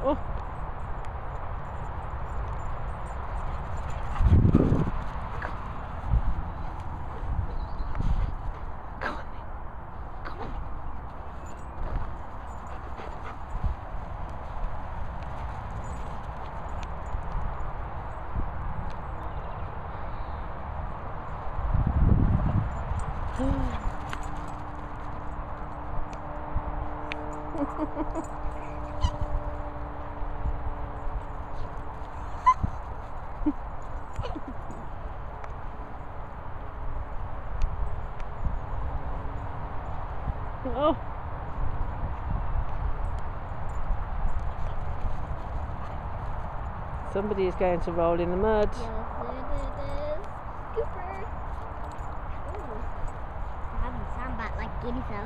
Oh. Come on. Come on. Oh. Somebody is going to roll in the mud. Yes, it is. Scooper. Ooh. I haven't sandbag like guinea fell.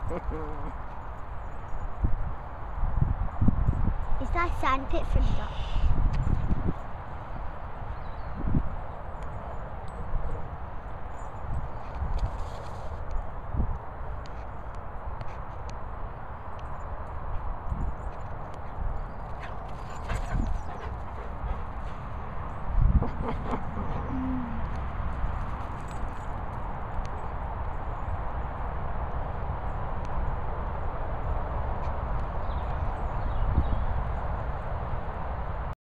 Is that sandpit from the